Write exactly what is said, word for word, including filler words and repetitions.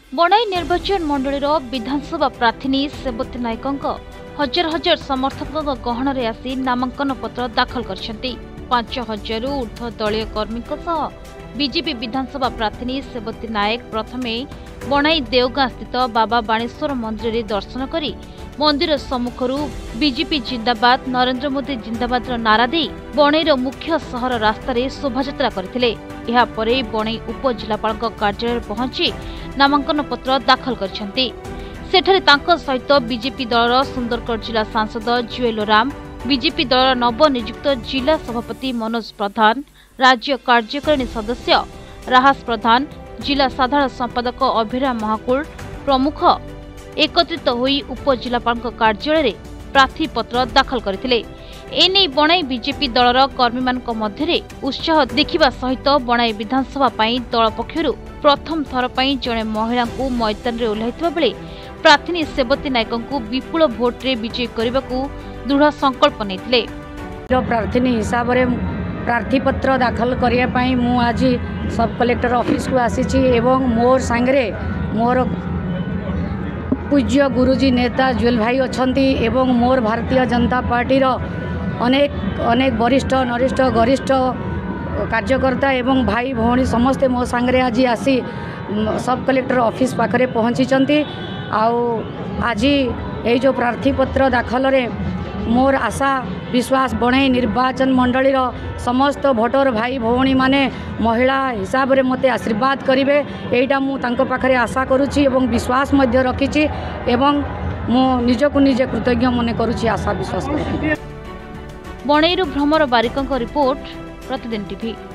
बणाई निर्वाचन मंडल विधानसभा प्रार्थी सेवती नायक हजार हजार समर्थकों गहन में आसी नामांकन पत्र दाखल कर पांच हजार ऊर्ध्व दलीय कर्मी बीजेपी विधानसभा प्रार्थी सेवती नायक प्रथमे बणाई देवगां स्थित बाबा बाणेश्वर मंदिर में दर्शन करी मंदिर सम्मुखरू बीजेपी जिंदाबाद नरेंद्र मोदी जिंदाबाद नारा दे बणईर मुख्य सहर रास्तार शोभायात्रा करथिले। एहा परे बणई उपजिलापाल कार्यालय पहुंची नामांकन पत्र दाखल करछन्ती। सेठरे तांको सहित बीजेपी दलर सुंदरगढ़ जिला सांसद जुएल राम, बीजेपी दलर नवनियुक्त जिला सभापति मनोज प्रधान, राज्य कार्यकारिणी सदस्य राहास प्रधान, जिला साधारण संपादक अभिराम महाकुल प्रमुख एकत्रित होई उपजिलापाल कार्यालय प्रार्थी पत्र दाखल करथिले। एने बणाई बीजेपी दलर कर्मी मानक मध्यरे उत्साह देखिबा सहित बणाई विधानसभा पई दल पक्षरु प्रथम थर पई जणे महिला को मैदान रे ओल्हाइतबा बेले प्रार्थी सेवती नायक को विपुल भोट रे विजय करने को दृढ़ संकल्प नेथिले। प्रार्थी हिसाब रे प्रार्थी पत्र दाखल करिया पई मु आज सब कलेक्टर ऑफिस को आसीची एवं मोर सांगरे मोर पूज्य गुरुजी नेता जुएल भाई अछंती एवं मोर भारतीय जनता पार्टी रो अनेक अनेक वरिष्ठ नरिष्ठ गरिष्ठ कार्यकर्ता एवं भाई भौणी समस्ते मो सांगरे आज आसी सब कलेक्टर ऑफिस पाखरे पहुँची आउ आज ये जो प्रार्थी पत्र दाखल रे मोर आशा विश्वास बणाई निर्वाचन मंडली समस्त भोटर भाई भौणी माने महिला हिसाब रे मते आशीर्वाद करिवे एटा मु तांको पाखरे आशा करूची एवं विश्वास मध्य रखिची एवं मु निजको निजे कृतज्ञ मने करूची आशा विश्वास करूची। बणईरु भ्रमर बारिकंक रिपोर्ट प्रतिदिन टीवी।